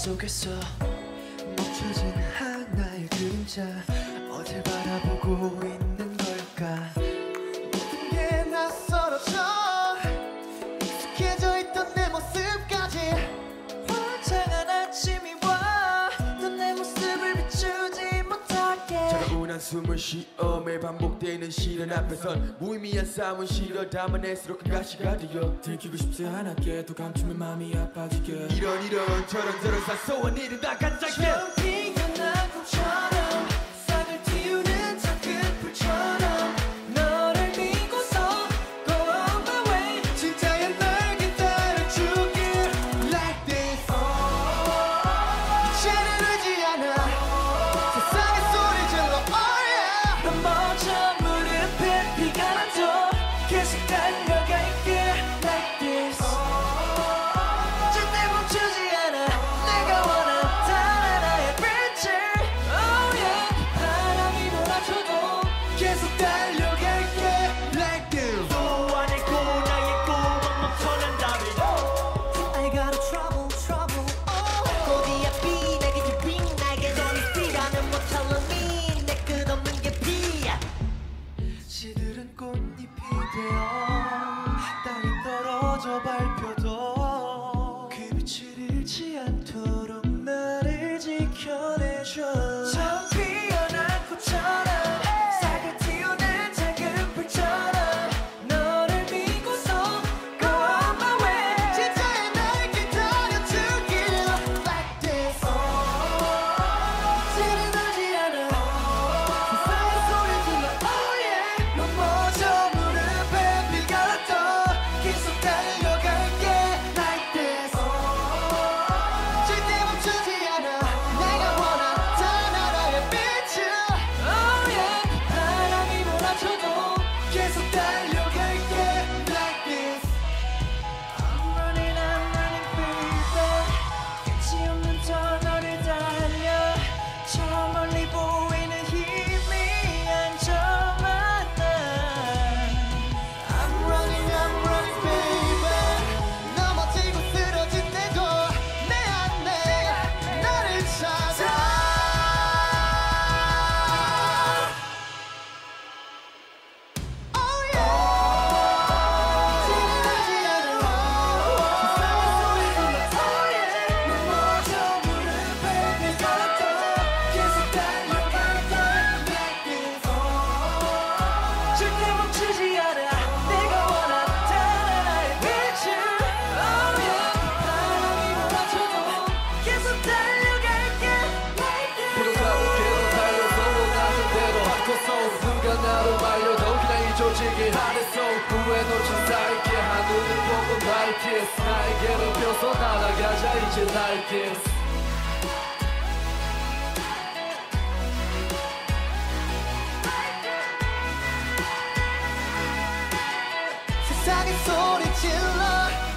속에서 멈춰진 하나의 그림자 어딜 바라보고 있는 걸까. 모든 게 낯설어져 익숙해져 있던 내 모습까지 화창한 아침이 와 넌 내 모습을 비추지 못하게. 차가운 한숨을 쉬어 매일 반복되는 시련 앞에선 무의미한 싸움은 싫어 담아낼수록 큰 가시가 되어 들키고 싶지 않았게 또 감추면 마음이 아파지게 이런 저런 사소한 일은 다 간단해. 피어난 꿈처럼 싹을 틔우는 작은 불처럼 너를 믿고서 go on my way 진짜야 널 기다려주길 like this. 이제는 울지 않아 세상의 소리 질러 oh yeah. 넌 먼저 무릎에 피가 나도 계속 달려갈게 like this. 절대 멈추지 않아 내가 원한 단 하나의 빛을 oh yeah. 바람이 몰아쳐도 계속 달려갈게 like this. 또 아니고 나의 꿈은 멈춰난다면 I got a trouble 고디야 비 내게 지빙 나에게 너는 비가는 못 telling 내 끝없는 게 비야. 시들은 꽃잎이 되어 땅에 떨어져 밟혀도 그 빛을 잃지 않도록 나를 지켜내줘. 처음 피어난 꽃처럼 싹을 틔우는 작은 불처럼 너를 믿고서 go on my way 진짜야 날 기다려주길 like this. 이제는 울지 않아 세상의 소리 질러 oh yeah. 넌 먼저 무릎에 피가 나도 계속 달려갈게 like this. 절대 멈추지 않아 내가 원한 단 하나의 빛을 oh yeah. 바람이 몰아쳐도 계속 달려갈게 like this. I'm running baby 끝이 없는 터널을 달려 저 멀리 보이는 희미한 저만 난 I'm running baby 넘어지고 쓰러진 때도 내 안에 나를 찾아. Oh yeah. 지나지 않아 세상의 소리 질러 oh yeah. 넌 먼저 무릎에 피가 나도 계속 달려갈게 like this. 절대 멈추지 않아 내가 원한 단 하나의 빛을 oh yeah. 바람이 몰아쳐도 계속 달려갈게 like this. 부족하고 계속 달려서 원하는 대로 바꿔서 누가 나를 말려도 그냥 이 조직이 안에서 후회 놓친 사이게 하늘을 보고 like this. 나에게로 펴서 날아가자 이제 like this. 세상의 소리 질러